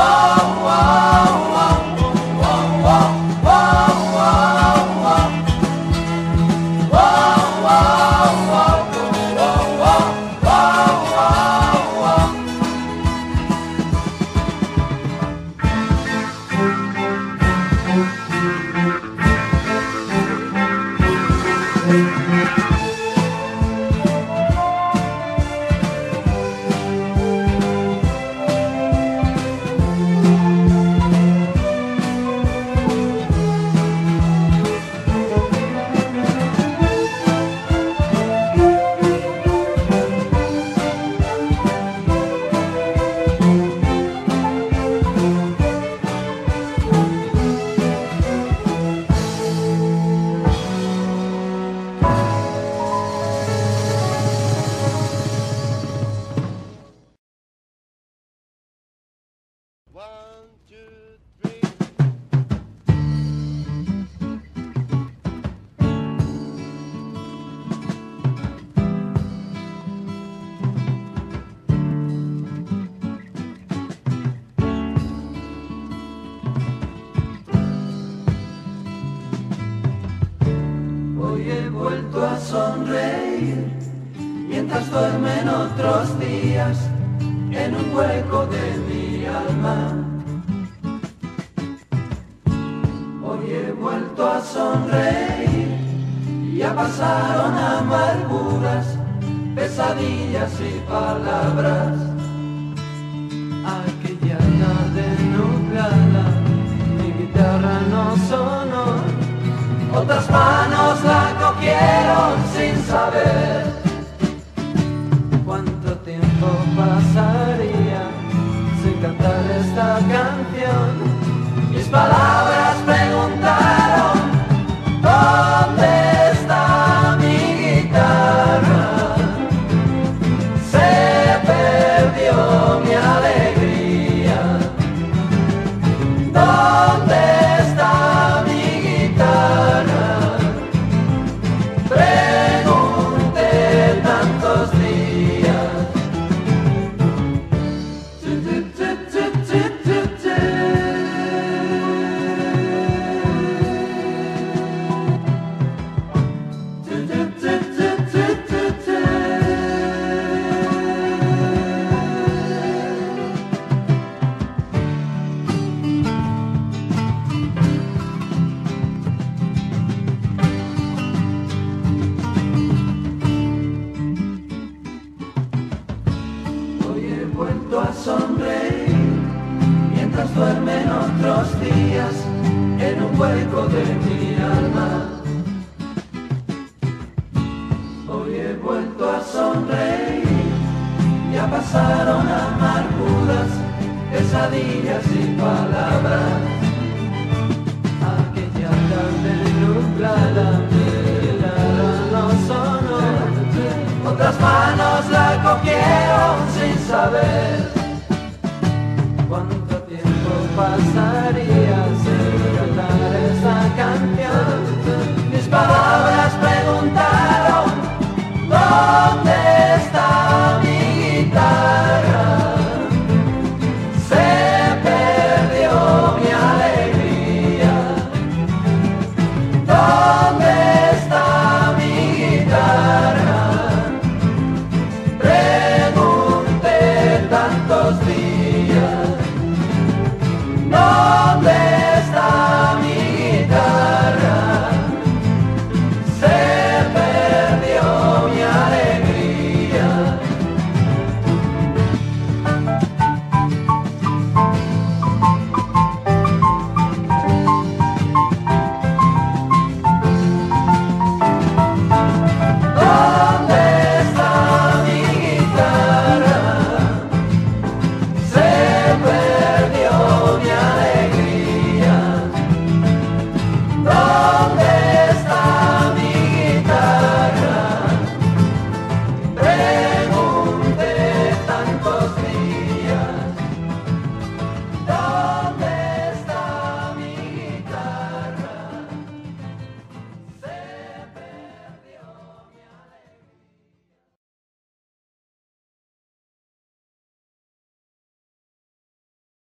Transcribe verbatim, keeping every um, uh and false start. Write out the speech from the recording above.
Hoy he vuelto a sonreír mientras duermen otros días en un hueco de mi alma. Hoy he vuelto a sonreír y ya pasaron amarguras, pesadillas y palabras. Aquella tarde nublada, mi guitarra no sonó, otras manos la cogieron sin saber cuánto tiempo pasaría sin cantar esta canción. Mis palabras preguntaron: ¿dónde está mi guitarra? Se perdió mi alegría. ¿Dónde está mi guitarra? Pregunté tantos días. Vuelto a sonreír mientras duermen otros días en un hueco de mi alma. Hoy he vuelto a sonreír, ya pasaron amarguras, pesadillas y palabras. Aquella tarde nublada, mi guitarra no sonó, otras manos la cogieron sin saber cuánto tiempo pasaría